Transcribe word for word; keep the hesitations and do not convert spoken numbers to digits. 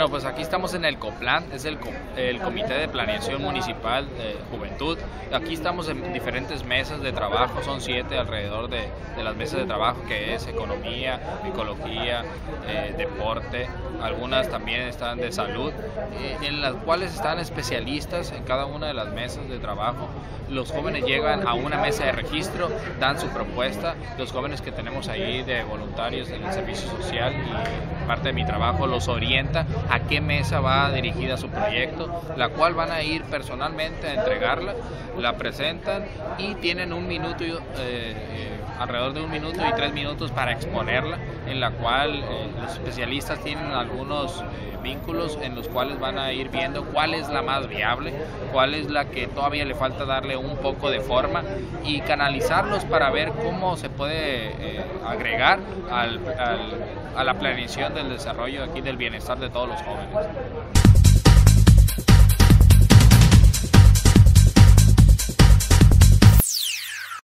Bueno, pues aquí estamos en el COPLAN, es el, el Comité de Planeación Municipal de Juventud. Aquí estamos en diferentes mesas de trabajo, son siete alrededor de, de las mesas de trabajo, que es economía, ecología, eh, deporte, algunas también están de salud, eh, en las cuales están especialistas en cada una de las mesas de trabajo. Los jóvenes llegan a una mesa de registro, dan su propuesta. Los jóvenes que tenemos ahí de voluntarios en el servicio social y parte de mi trabajo los orienta a qué mesa va dirigida su proyecto, la cual van a ir personalmente a entregarla, la presentan y tienen un minuto, eh, eh, alrededor de un minuto y tres minutos para exponerla, en la cual eh, los especialistas tienen algunos eh, vínculos en los cuales van a ir viendo cuál es la más viable, cuál es la que todavía le falta darle un poco de forma y canalizarlos para ver cómo se puede eh, agregar al, al, a la planeación del desarrollo aquí del bienestar de todos los jóvenes.